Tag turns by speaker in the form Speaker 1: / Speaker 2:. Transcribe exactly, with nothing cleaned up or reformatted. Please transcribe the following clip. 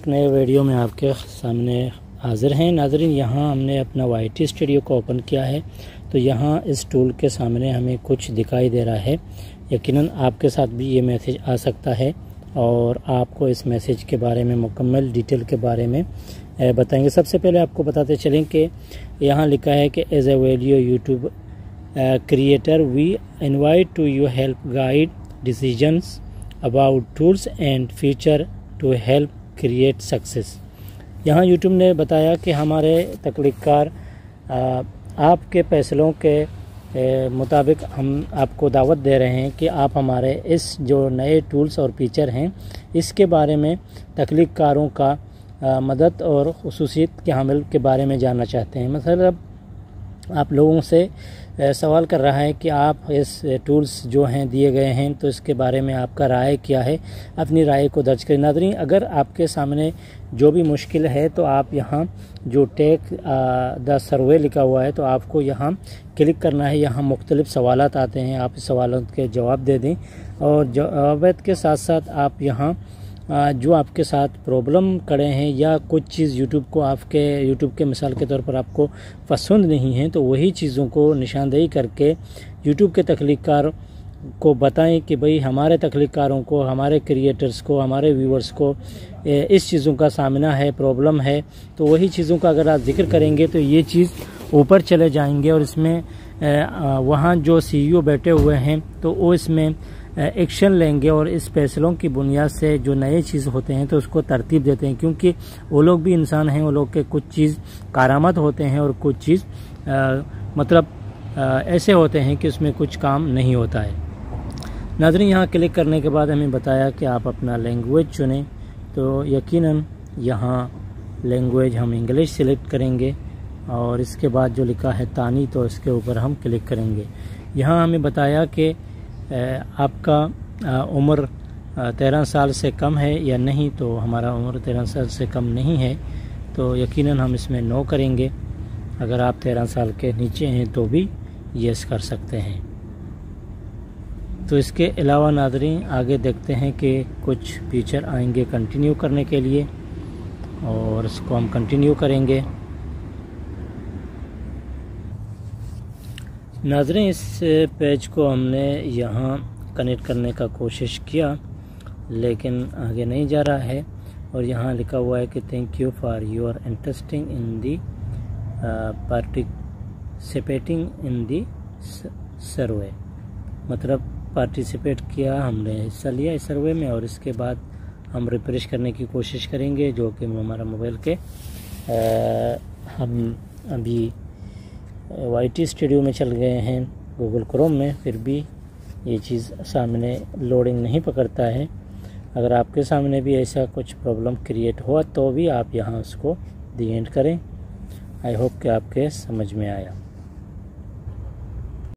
Speaker 1: नए वीडियो में आपके सामने हाजिर हैं नाज़रीन। यहाँ हमने अपना वाई टी स्टूडियो को ओपन किया है, तो यहाँ इस टूल के सामने हमें कुछ दिखाई दे रहा है। यकीनन आपके साथ भी ये मैसेज आ सकता है और आपको इस मैसेज के बारे में मुकम्मल डिटेल के बारे में बताएंगे। सबसे पहले आपको बताते चलें कि यहाँ लिखा है कि as a video YouTube creator we invite to you help guide decisions about tools and feature to help create success. यहाँ यूट्यूब ने बताया कि हमारे तकलीफ़कार आपके फैसलों के मुताबिक हम आपको दावत दे रहे हैं कि आप हमारे इस जो नए टूल्स और फीचर हैं इसके बारे में तकलीफ़कारों का आ, मदद और खुसूसियत के हामिल के बारे में जानना चाहते हैं। मतलब आप लोगों से सवाल कर रहा है कि आप इस टूल्स जो हैं दिए गए हैं तो इसके बारे में आपका राय क्या है, अपनी राय को दर्ज करें। नाज़रीन, अगर आपके सामने जो भी मुश्किल है तो आप यहाँ जो टेक द सर्वे लिखा हुआ है तो आपको यहाँ क्लिक करना है। यहाँ मुख्तलिफ़ सवालात आते हैं, आप इस सवालों के जवाब दे दें और जवाब के साथ साथ आप यहाँ जो आपके साथ प्रॉब्लम खड़े हैं या कुछ चीज़ यूट्यूब को आपके यूट्यूब के मिसाल के तौर पर आपको पसंद नहीं है तो वही चीज़ों को निशानदेही करके यूट्यूब के तख्लीक़कार को बताएं कि भाई हमारे तख्लीक़कारों को, हमारे क्रिएटर्स को, हमारे व्यूअर्स को इस चीज़ों का सामना है, प्रॉब्लम है। तो वही चीज़ों का अगर आप जिक्र करेंगे तो ये चीज़ ऊपर चले जाएंगे और इसमें वहाँ जो सी ई ओ बैठे हुए हैं तो वो इसमें एक्शन लेंगे और इस फैसलों की बुनियाद से जो नए चीज़ होते हैं तो उसको तरतीब देते हैं, क्योंकि वो लोग भी इंसान हैं, वो लोग के कुछ चीज़ कारामत होते हैं और कुछ चीज़ मतलब आ, ऐसे होते हैं कि उसमें कुछ काम नहीं होता है। नाज़रीन, यहाँ क्लिक करने के बाद हमें बताया कि आप अपना लैंग्वेज चुनें, तो यकीनन यहाँ लैंग्वेज हम इंग्लिश सेलेक्ट करेंगे और इसके बाद जो लिखा है तानी तो इसके ऊपर हम क्लिक करेंगे। यहाँ हमें बताया कि आपका उम्र तेरह साल से कम है या नहीं, तो हमारा उम्र तेरह साल से कम नहीं है तो यकीनन हम इसमें नो करेंगे। अगर आप तेरह साल के नीचे हैं तो भी यस कर सकते हैं। तो इसके अलावा नाज़रीन आगे देखते हैं कि कुछ फीचर आएंगे कंटिन्यू करने के लिए और इसको हम कंटिन्यू करेंगे। नाज़रीन, इस पेज को हमने यहाँ कनेक्ट करने का कोशिश किया लेकिन आगे नहीं जा रहा है और यहाँ लिखा हुआ है कि thank you for your interesting in the participating in the survey. मतलब पार्टिसिपेट किया, हमने हिस्सा लिया इस सर्वे में और इसके बाद हम रिफ्रेश करने की कोशिश करेंगे, जो कि हमारा मोबाइल के आ, हम अभी वाई टी स्टूडियो में चल गए हैं गूगल क्रोम में, फिर भी ये चीज़ सामने लोडिंग नहीं पकड़ता है। अगर आपके सामने भी ऐसा कुछ प्रॉब्लम क्रिएट हुआ तो भी आप यहाँ उसको दी एंड करें। आई होप कि आपके समझ में आया।